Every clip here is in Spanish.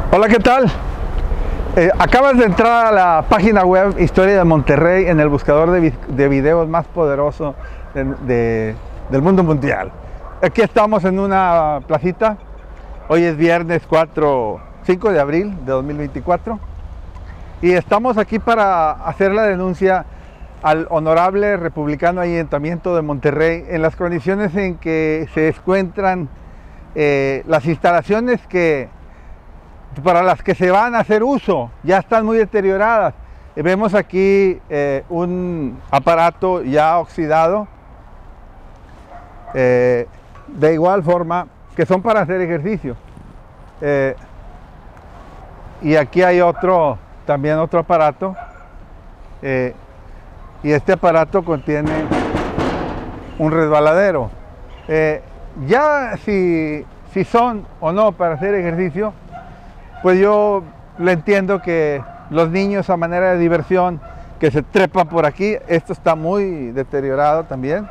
Hola, ¿qué tal? Acabas de entrar a la página web Historia de Monterrey en el buscador de videos más poderoso del mundo mundial. Aquí estamos en una placita. Hoy es viernes 5 de abril de 2024 y estamos aquí para hacer la denuncia al honorable republicano Ayuntamiento de Monterrey en las condiciones en que se encuentran las instalaciones para las que se van a hacer uso. Ya están muy deterioradas. Vemos aquí un aparato ya oxidado, de igual forma que son para hacer ejercicio. Y aquí hay también otro aparato, y este aparato contiene un resbaladero. Ya si son o no para hacer ejercicio, pues yo le entiendo que los niños a manera de diversión que se trepan por aquí. Esto está muy deteriorado también,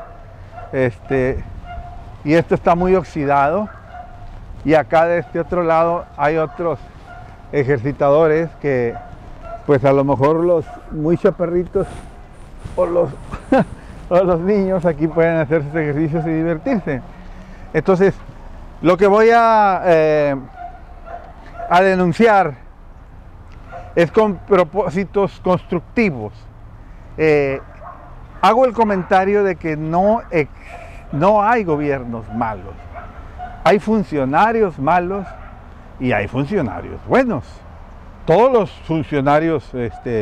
y esto está muy oxidado, y acá de este otro lado hay otros ejercitadores que pues a lo mejor los muy chaparritos o los niños aquí pueden hacer sus ejercicios y divertirse. Entonces lo que voy a denunciar es con propósitos constructivos. Hago el comentario de que no hay gobiernos malos, hay funcionarios malos y hay funcionarios buenos. Todos los funcionarios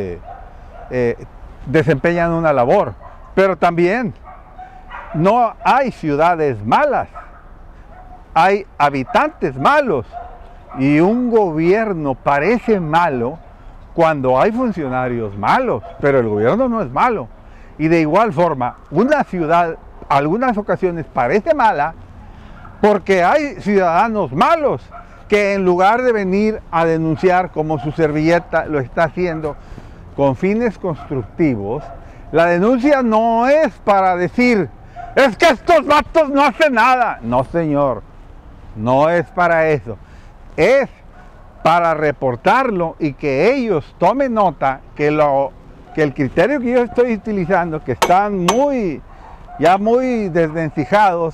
desempeñan una labor, pero también no hay ciudades malas, hay habitantes malos. Y un gobierno parece malo cuando hay funcionarios malos, pero el gobierno no es malo. Y de igual forma, una ciudad algunas ocasiones parece mala porque hay ciudadanos malos que en lugar de venir a denunciar como su servilleta lo está haciendo con fines constructivos, la denuncia no es para decir, es que estos vatos no hacen nada. No, señor, no es para eso. Es para reportarlo y que ellos tomen nota que el criterio que yo estoy utilizando, que están ya muy desvencijados,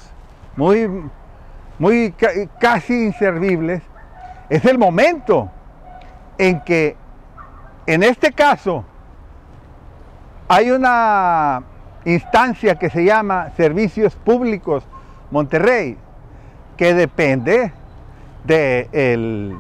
casi inservibles, es el momento en que, en este caso, hay una instancia que se llama Servicios Públicos Monterrey, que depende que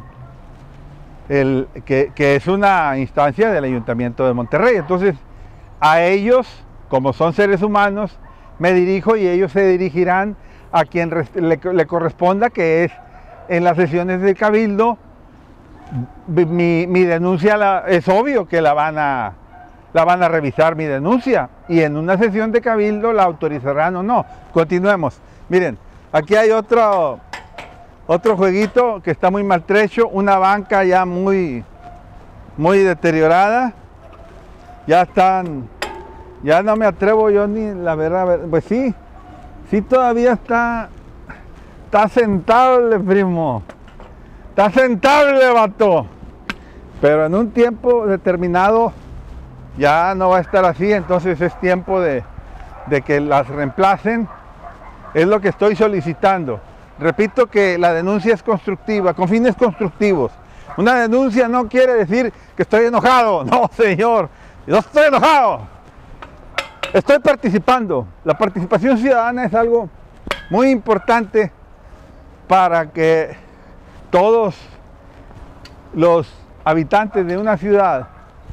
es una instancia del Ayuntamiento de Monterrey. Entonces a ellos, como son seres humanos, me dirijo y ellos se dirigirán a quien le corresponda, que es en las sesiones del Cabildo. Mi denuncia es obvio que la van a revisar, mi denuncia, y en una sesión de Cabildo la autorizarán o no. Continuemos. Miren, aquí hay otro jueguito que está muy maltrecho, una banca ya muy deteriorada. Ya no me atrevo yo ni, la verdad, pues sí todavía está sentable, primo, está sentable, vato, pero en un tiempo determinado ya no va a estar así. Entonces es tiempo de que las reemplacen. Es lo que estoy solicitando. Repito que la denuncia es constructiva, con fines constructivos. Una denuncia no quiere decir que estoy enojado. No, señor, no estoy enojado. Estoy participando. La participación ciudadana es algo muy importante para que todos los habitantes de una ciudad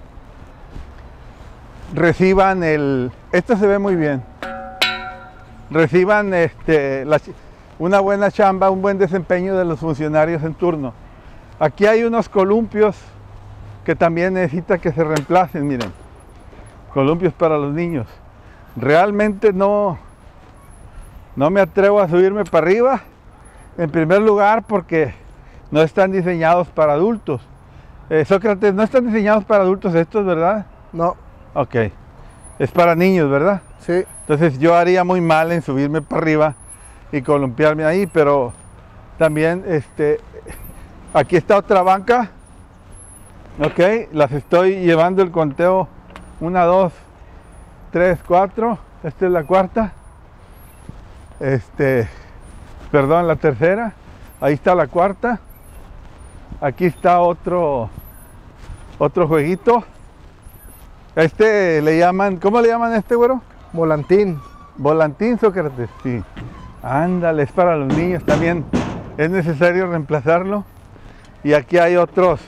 reciban esto se ve muy bien, reciban una buena chamba, un buen desempeño de los funcionarios en turno. Aquí hay unos columpios que también necesita que se reemplacen, miren, columpios para los niños. Realmente no me atrevo a subirme para arriba, en primer lugar porque no están diseñados para adultos. Sócrates, no están diseñados para adultos estos, ¿verdad? No. Ok, es para niños, ¿verdad? Sí. Entonces yo haría muy mal en subirme para arriba y columpiarme ahí, pero también aquí está otra banca Ok, las estoy llevando el conteo. 1, 2, 3, 4. Esta es la cuarta. Perdón, la tercera. Ahí está la cuarta. Aquí está otro jueguito. Le llaman, ¿cómo le llaman a este, güero? Volantín. Volantín, Sócrates, sí. Ándale, es para los niños también. Es necesario reemplazarlo. Y aquí hay otros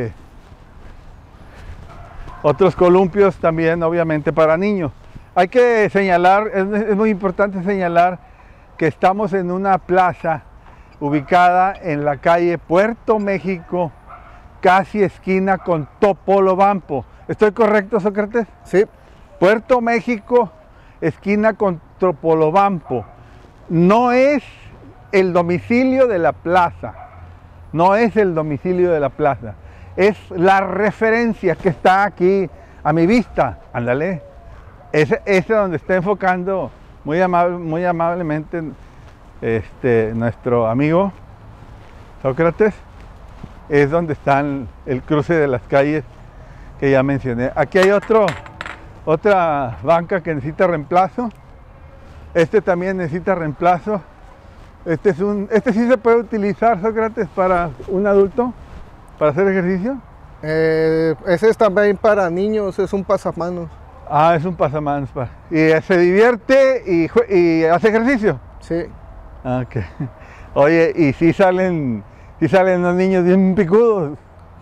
columpios también, obviamente, para niños. Hay que señalar, es muy importante señalar que estamos en una plaza ubicada en la calle Puerto México, casi esquina con Topolobampo. ¿Estoy correcto, Sócrates? Sí. Puerto México, esquina con Topolobampo. No es el domicilio de la plaza. No es el domicilio de la plaza. Es la referencia que está aquí a mi vista. Ándale. Ese donde está enfocando muy amablemente nuestro amigo Sócrates. Es donde están el cruce de las calles que ya mencioné. Aquí hay otra banca que necesita reemplazo. También necesita reemplazo. Este sí se puede utilizar, Sócrates, para un adulto, para hacer ejercicio. Ese es también para niños, es un pasamanos. Ah, es un pasamanos. ¿Y se divierte y hace ejercicio? Sí. Ok. Oye, ¿y si salen los niños bien picudos?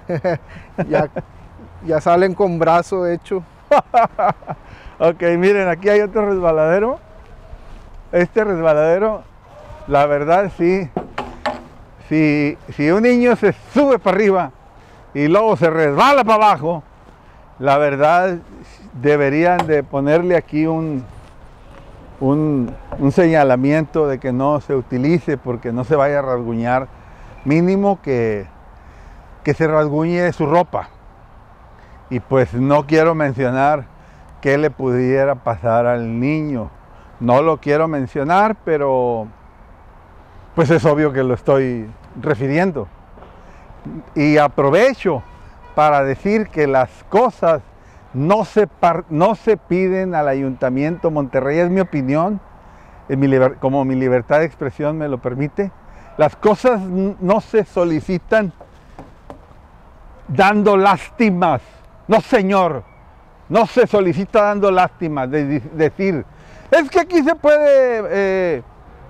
Ya salen con brazo hecho. Ok, miren, aquí hay otro resbaladero. Este resbaladero, la verdad, sí. Si un niño se sube para arriba y luego se resbala para abajo, la verdad deberían de ponerle aquí un señalamiento de que no se utilice porque no se vaya a rasguñar. Mínimo que se rasguñe su ropa. Y pues no quiero mencionar qué le pudiera pasar al niño. No lo quiero mencionar, pero pues es obvio que lo estoy refiriendo. Y aprovecho para decir que las cosas no se piden al Ayuntamiento Monterrey, es mi opinión, como mi libertad de expresión me lo permite. Las cosas no se solicitan dando lástimas. No, señor, no se solicita dando lástimas, de decir, es que aquí se puede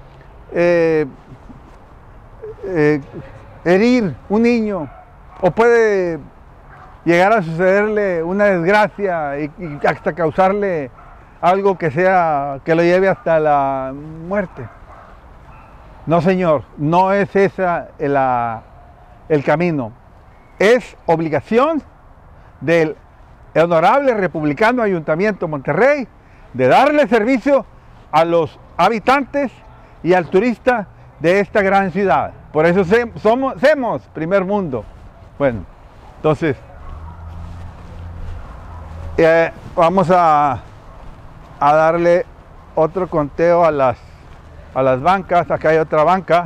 herir un niño, o puede llegar a sucederle una desgracia y hasta causarle algo que lo lleve hasta la muerte. No, señor, no es esa el camino. Es obligación del honorable republicano Ayuntamiento Monterrey de darle servicio a los habitantes y al turista de esta gran ciudad. Por eso somos primer mundo. Bueno, entonces vamos a darle otro conteo a las bancas. Acá hay otra banca.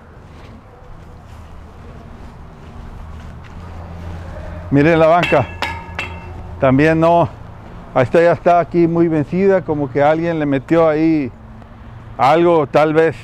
Miren la banca. También no, esta ya está aquí muy vencida, como que alguien le metió ahí algo, tal vez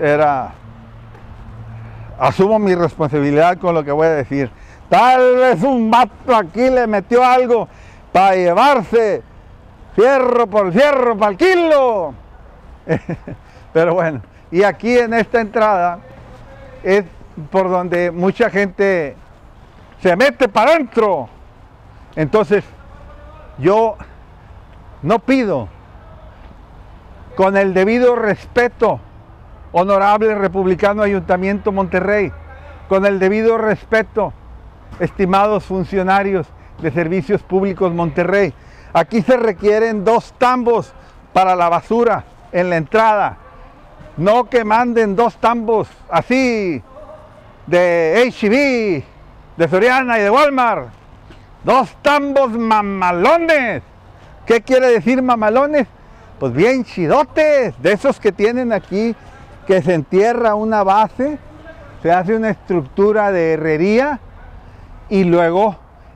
asumo mi responsabilidad con lo que voy a decir. Tal vez un vato aquí le metió algo para llevarse fierro por fierro para el kilo. Pero bueno, y aquí en esta entrada es por donde mucha gente se mete para adentro. Entonces, yo no pido, con el debido respeto, honorable republicano Ayuntamiento Monterrey, con el debido respeto, estimados funcionarios de Servicios Públicos Monterrey, aquí se requieren 2 tambos para la basura en la entrada. No que manden 2 tambos así de H-E-B, de Soriana y de Walmart. 2 tambos mamalones. ¿Qué quiere decir mamalones? Pues bien chidotes, de esos que tienen aquí, que se entierra una base, se hace una estructura de herrería y luego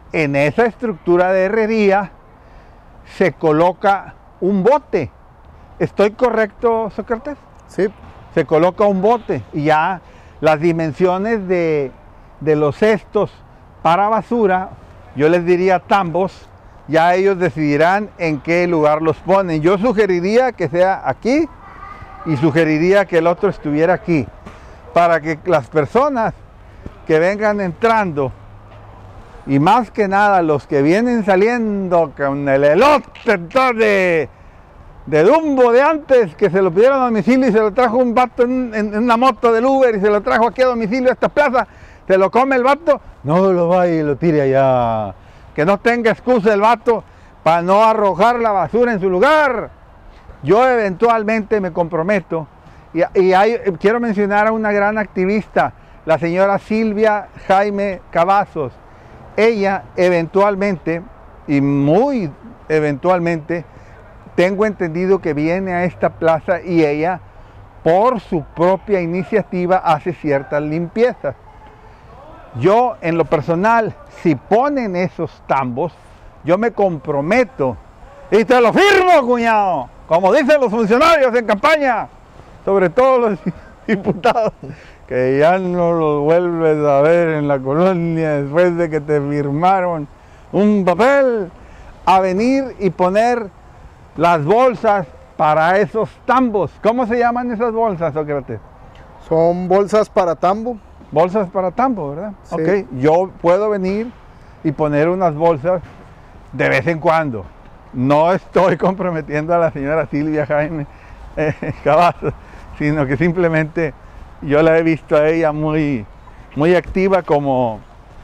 en esa estructura de herrería se coloca un bote. ¿Estoy correcto, Sócrates? Sí. Se coloca un bote y ya las dimensiones de los cestos para basura, yo les diría tambos, ya ellos decidirán en qué lugar los ponen. Yo sugeriría que sea aquí y sugeriría que el otro estuviera aquí, para que las personas que vengan entrando, y más que nada los que vienen saliendo con el elote de Dumbo de antes, que se lo pidieron a domicilio y se lo trajo un vato en una moto del Uber y se lo trajo aquí a domicilio a esta plaza, se lo come el vato, no lo vaya y lo tire allá. Que no tenga excusa el vato para no arrojar la basura en su lugar. Yo eventualmente me comprometo, quiero mencionar a una gran activista, la señora Silvia Jaime Cavazos. Ella eventualmente, y muy eventualmente, tengo entendido que viene a esta plaza y ella, por su propia iniciativa, hace ciertas limpiezas. Yo, en lo personal, si ponen esos tambos, yo me comprometo, y te lo firmo, cuñado, como dicen los funcionarios en campaña, sobre todo los diputados, que ya no los vuelves a ver en la colonia después de que te firmaron un papel, a venir y poner las bolsas para esos tambos. ¿Cómo se llaman esas bolsas, Sócrates? Son bolsas para tambo. Bolsas para tambo, ¿verdad? Sí. Ok, yo puedo venir y poner unas bolsas de vez en cuando. No estoy comprometiendo a la señora Silvia Jaime Cavazos, sino que simplemente yo la he visto a ella muy activa como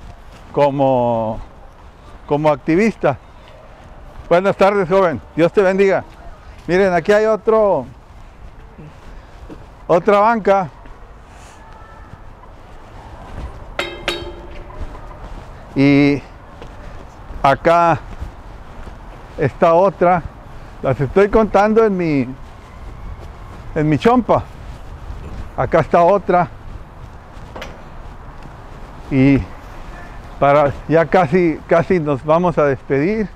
activista. Buenas tardes, joven. Dios te bendiga. Miren, aquí hay otra banca. Y acá está otra. Las estoy contando en mi chompa. Acá está otra. Y ya casi nos vamos a despedir.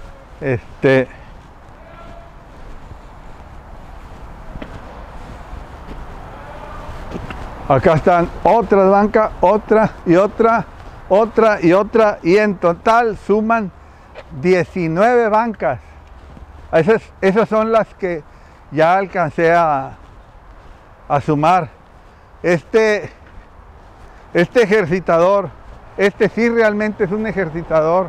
Acá están otras bancas, otra y otra, y en total suman 19 bancas. Esas son las que ya alcancé a sumar. Este ejercitador, sí realmente es un ejercitador.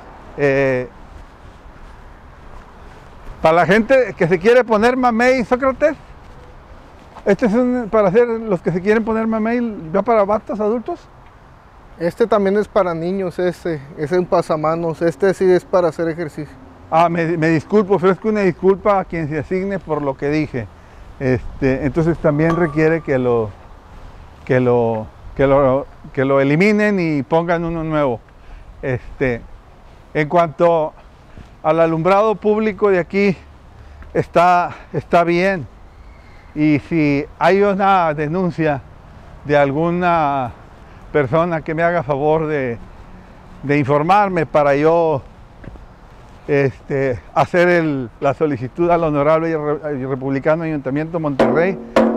Para la gente que se quiere poner mamey, Sócrates, este es para hacer los que se quieren poner mamey, ya para vatos adultos. Este también es para niños, es un pasamanos, este sí es para hacer ejercicio. Me disculpo, ofrezco una disculpa a quien se asigne por lo que dije. Entonces también requiere que lo eliminen y pongan uno nuevo. En cuanto al alumbrado público de aquí, está bien. Y si hay una denuncia de alguna persona, que me haga favor de informarme para yo hacer la solicitud al honorable y republicano Ayuntamiento de Monterrey.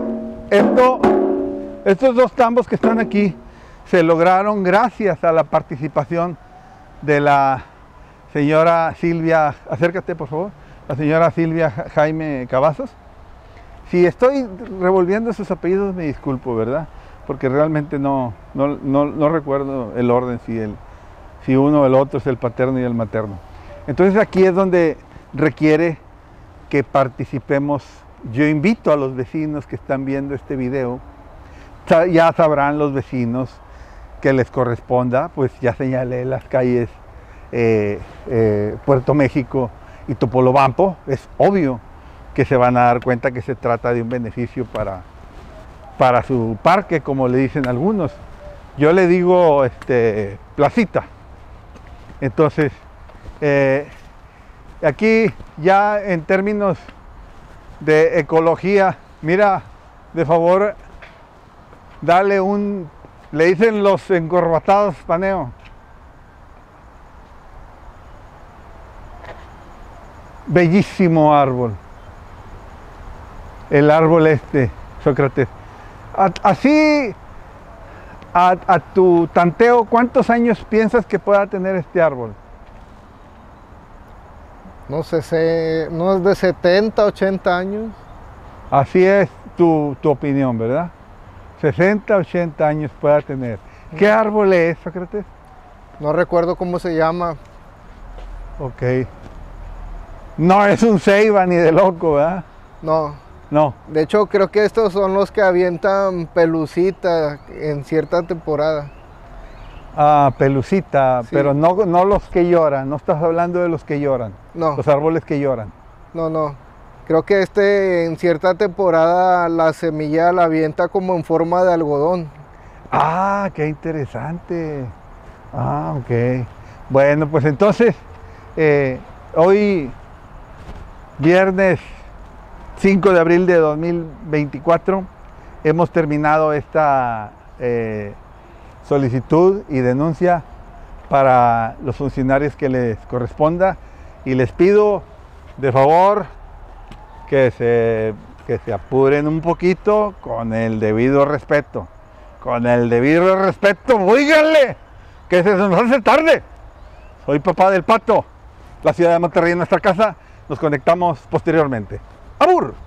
Estos dos tambos que están aquí se lograron gracias a la participación de la señora Silvia, acércate por favor, la señora Silvia Jaime Cavazos. Si estoy revolviendo sus apellidos, me disculpo, ¿verdad? Porque realmente no recuerdo el orden, si uno o el otro es el paterno y el materno. Entonces aquí es donde requiere que participemos. Yo invito a los vecinos que están viendo este video, ya sabrán los vecinos que les corresponda, pues ya señalé las calles Puerto México y Topolobampo. Es obvio que se van a dar cuenta que se trata de un beneficio para su parque, como le dicen algunos. Yo le digo placita. Entonces, aquí ya en términos de ecología, mira, de favor, dale le dicen los encorbatados paneo. Bellísimo árbol. El árbol este, Sócrates. Así, a tu tanteo, ¿cuántos años piensas que pueda tener este árbol? No sé, no es de 70, 80 años. Así es tu opinión, ¿verdad? 60, 80 años pueda tener. ¿Qué árbol es, Sócrates? No recuerdo cómo se llama. Ok. No es un ceiba ni de loco, ¿verdad? No. No. De hecho, creo que estos son los que avientan pelucita en cierta temporada. Ah, pelucita, Sí. pero no los que lloran. No estás hablando de los que lloran. No, Los árboles que lloran. no. Creo que en cierta temporada la semilla la avienta como en forma de algodón. Ah, qué interesante. Ah, ok. Bueno, pues entonces, hoy, viernes 5 de abril de 2024, hemos terminado esta solicitud y denuncia para los funcionarios que les corresponda, y les pido de favor que se apuren un poquito con el debido respeto. Con el debido respeto, ¡oíganle! Que se nos hace tarde. Soy papá del Pato, la ciudad de Monterrey en nuestra casa. Nos conectamos posteriormente. ¡Abur!